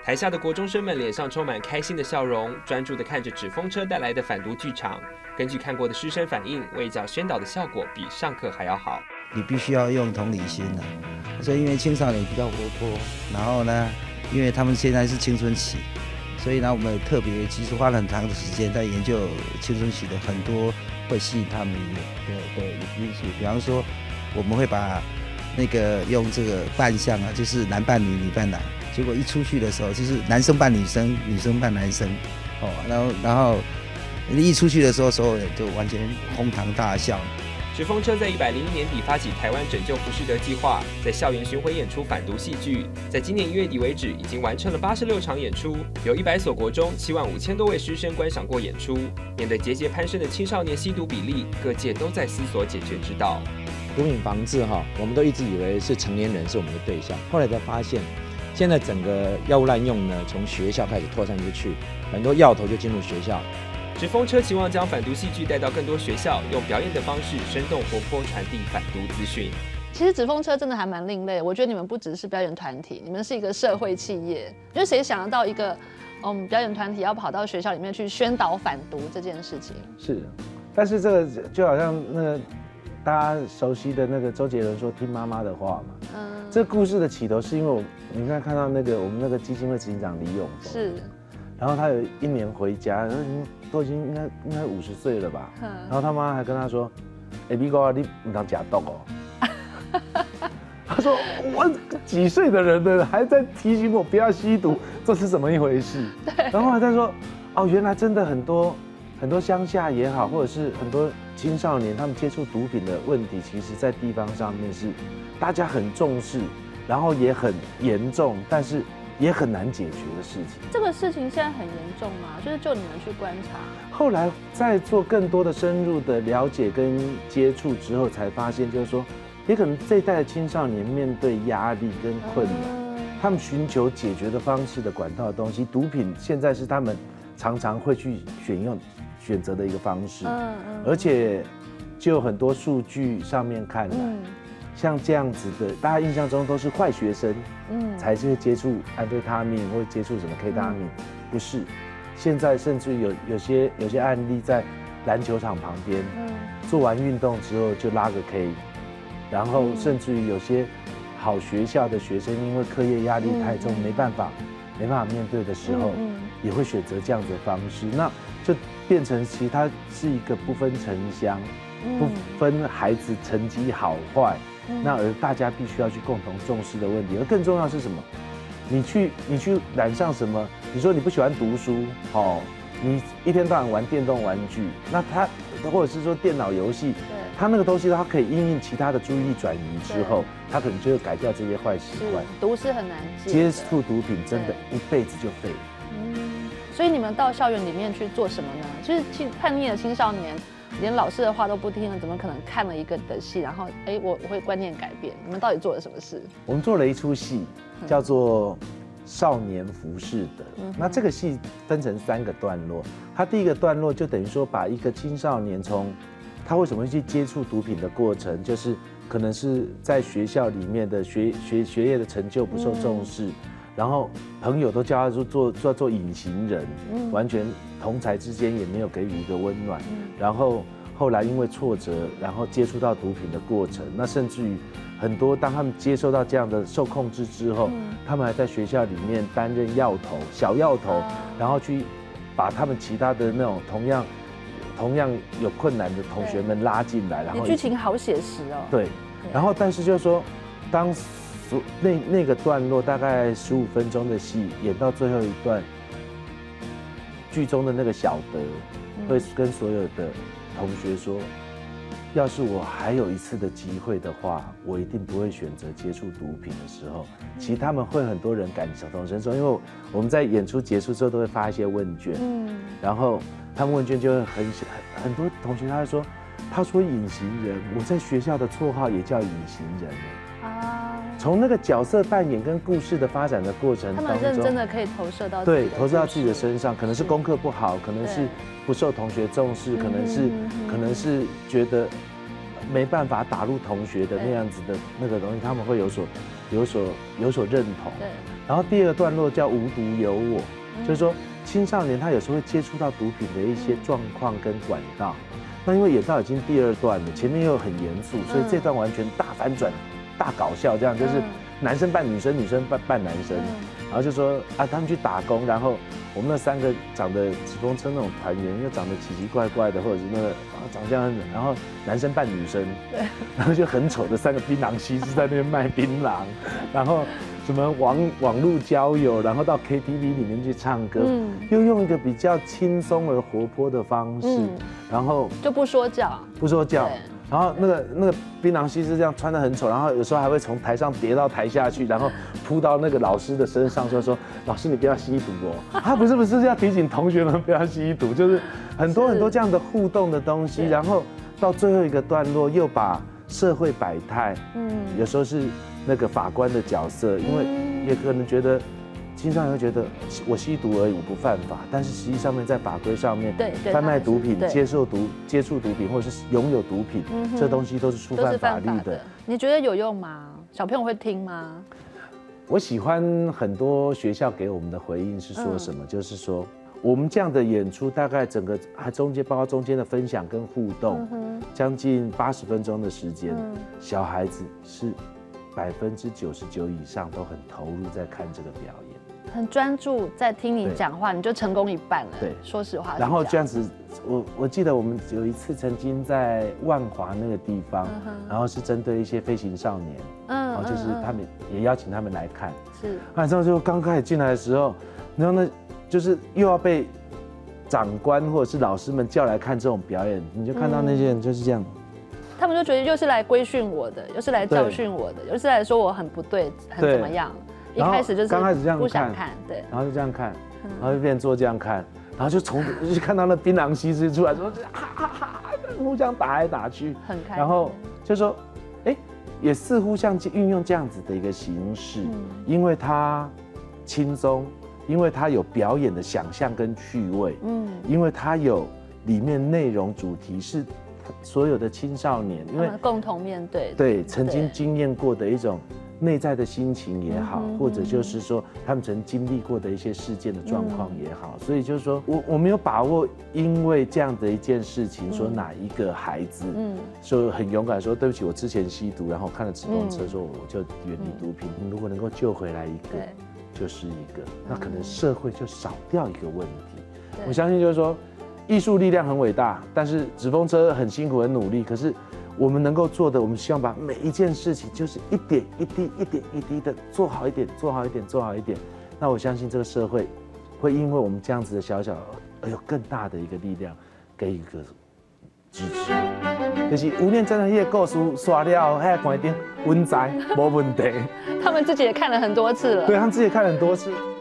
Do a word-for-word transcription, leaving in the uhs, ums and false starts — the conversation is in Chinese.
台下的国中生们脸上充满开心的笑容，专注地看着纸风车带来的反毒剧场。根据看过的师生反映，卫教宣导的效果比上课还要好。 你必须要用同理心啊，所以因为青少年比较活泼，然后呢，因为他们现在是青春期，所以呢，我们特别其实花了很长的时间在研究青春期的很多会吸引他们的的因素，比方说，我们会把那个用这个扮相啊，就是男扮女，女扮男。结果一出去的时候，就是男生扮女生，女生扮男生，哦，然后然后一出去的时候，所有人就完全哄堂大笑。 纸风车在一百零一年底发起台湾拯救浮士德计划，在校园巡回演出反毒戏剧，在今年一月底为止，已经完成了八十六场演出，有一百所国中七万五千多位师生观赏过演出。面对节节攀升的青少年吸毒比例，各界都在思索解决之道。 毒品防治哈，我们都一直以为是成年人是我们的对象，后来才发现。现在整个药物滥用呢，从学校开始扩散出去，很多药头就进入学校。 纸风车期望将反毒戏剧带到更多学校，用表演的方式生动活泼传递反毒资讯。 其实纸风车真的还蛮另类，我觉得你们不只是表演团体，你们是一个社会企业。因为谁想得到一个嗯表演团体要跑到学校里面去宣导反毒这件事情？ 是，但是这个就好像那个大家熟悉的那个周杰伦说“听妈妈的话”嘛。嗯。这个故事的起头是因为我，你看看到那个我们那个基金会执行长李永峰， 是， 然后他有一年回家，然后已经都已经应该应该五十岁了吧，然后他妈还跟他说：“哎，咪哥，你唔当假毒哦。”他说：“我几岁的人了，还在提醒我不要吸毒，这是怎么一回事？”然后他说：“哦，原来真的很多很多乡下也好，或者是很多青少年他们接触毒品的问题，其实在地方上面是。”大家很重视，然后也很严重，但是也很难解决的事情。 这个事情现在很严重吗？就是就你们去观察， 后来在做更多的深入的了解跟接触之后，才发现就是说，也可能这一代的青少年面对压力跟困难，嗯、他们寻求解决的方式的管道的东西，毒品现在是他们常常会去选用选择的一个方式。嗯嗯、而且就很多数据上面看来。嗯像这样子的，大家印象中都是坏学生，嗯，才是会接触安非他命或者接触什么 K 他命，嗯、不是。现在甚至有有些有些案例在篮球场旁边，嗯，做完运动之后就拉个 K， 然后甚至于有些好学校的学生，因为课业压力太重，嗯、没办法没办法面对的时候，嗯、也会选择这样子的方式，那就变成其实它是一个不分城乡，嗯、不分孩子成绩好坏。那而大家必须要去共同重视的问题，而更重要是什么？你去你去染上什么？你说你不喜欢读书，哦，你一天到晚玩电动玩具，那他或者是说电脑游戏，他那个东西它可以因应其他的注意力转移之后，他可能就会改掉这些坏习惯。 毒是很难戒， 接触毒品真的一辈子就废了。 嗯，所以你们到校园里面去做什么呢？就是青叛逆的青少年。连老师的话都不听了，怎么可能看了一个的戏，然后哎，我我会观念改变？你们到底做了什么事？ 我们做了一出戏，叫做《少年浮士德》。嗯、那这个戏分成三个段落，它第一个段落就等于说把一个青少年从他为什么会去接触毒品的过程，就是可能是在学校里面的学学学业的成就不受重视。嗯然后朋友都叫他做做做做隐形人，嗯、完全同才之间也没有给予一个温暖。嗯、然后后来因为挫折，然后接触到毒品的过程，那甚至于很多当他们接受到这样的受控制之后，嗯、他们还在学校里面担任药头、小药头，啊、然后去把他们其他的那种同样同样有困难的同学们拉进来，然后剧情好写实哦。 对，然后但是就是说当。那那个段落大概十五分钟的戏，演到最后一段，剧中的那个小德会跟所有的同学说：“要是我还有一次的机会的话，我一定不会选择接触毒品的时候。”其实他们会很多人感同身受，因为我们在演出结束之后都会发一些问卷，嗯，然后他们问卷就会很很很多同学他会说：“他说隐形人，我在学校的绰号也叫隐形人。”啊。从那个角色扮演跟故事的发展的过程当中， 他们认真的可以投射到对投射到自己的身上，可能是功课不好，可能是不受同学重视，可能是可能是觉得没办法打入同学的那样子的那个东西，他们会有所有所有所认同。 对。 然后第二个段落叫无毒有我，就是说青少年他有时候会接触到毒品的一些状况跟管道。那因为演到已经第二段了，前面又很严肃，所以这段完全大反转、大搞笑，这样就是男生扮女生，女生扮扮男生，然后就说啊，他们去打工，然后我们那三个长得纸风车那种团员，又长得奇奇怪怪的，或者是那个啊长相，然后男生扮女生，对，然后就很丑的三个槟榔西施在那边卖槟榔，然后。什么网网络交友，然后到 K T V 里面去唱歌，嗯，又用一个比较轻松而活泼的方式，嗯、然后就不说教， 不说教，然后那个那个槟榔西施这样穿得很丑，然后有时候还会从台上跌到台下去，然后扑到那个老师的身上，说说老师你不要吸毒哦，他不是不是要提醒同学们不要吸毒，就是很多很多这样的互动的东西，然后到最后一个段落又把社会百态，嗯，有时候是。那个法官的角色，因为也可能觉得青少年会觉得我吸毒而已，我不犯法，但是实际上面在法规上面，对贩卖毒品、接受毒、接触毒品或者是拥有毒品，嗯、这东西都是触犯法律的。 你觉得有用吗？小朋友会听吗？ 我喜欢很多学校给我们的回应是说什么，嗯、就是说我们这样的演出大概整个还中间包括中间的分享跟互动，嗯、将近八十分钟的时间，嗯、小孩子是。百分之九十九以上都很投入在看这个表演， 很专注在听你讲话，你就成功一半了。对，说实话。 然后这样子，我我记得我们有一次曾经在万华那个地方，嗯、然后是针对一些飞行少年，嗯，然后就是他们也邀请他们来看，是。然后就刚开始进来的时候，然后呢，就是又要被长官或者是老师们叫来看这种表演，你就看到那些人就是这样。嗯他们就觉得又是来规训我的，又是来教训我的，又是来说我很不对，很怎么样。一开始就是刚开始这样不想看，对， 然后就这样看，然后就变成做这样看，然后就从就看到那槟榔西施出来说，哈哈哈，互相打来打去， 很开心。 然后就说，哎，也似乎像运用这样子的一个形式，嗯、因为它轻松，因为它有表演的想象跟趣味，嗯，因为它有里面内容主题是。所有的青少年，因为共同面对， 对曾经经验过的一种内在的心情也好，嗯、或者就是说他们曾经历过的一些事件的状况也好，嗯、所以就是说我我没有把握，因为这样的一件事情，说哪一个孩子，嗯，说很勇敢说对不起，我之前吸毒，然后看了直通车，说我就远离毒品，嗯、如果能够救回来一个，就是一个，那可能社会就少掉一个问题。我相信就是说。艺术力量很伟大，但是纸风车很辛苦很努力。可是我们能够做的，我们希望把每一件事情就是一点一滴、一点一滴的做好一点，做好一点，做好一点。那我相信这个社会会因为我们这样子的小小而有更大的一个力量，给予一个支持。就是吴念真的那个故事刷了，那观点稳在，没问题。 他们自己也看了很多次了。 对，他们自己也看了很多次。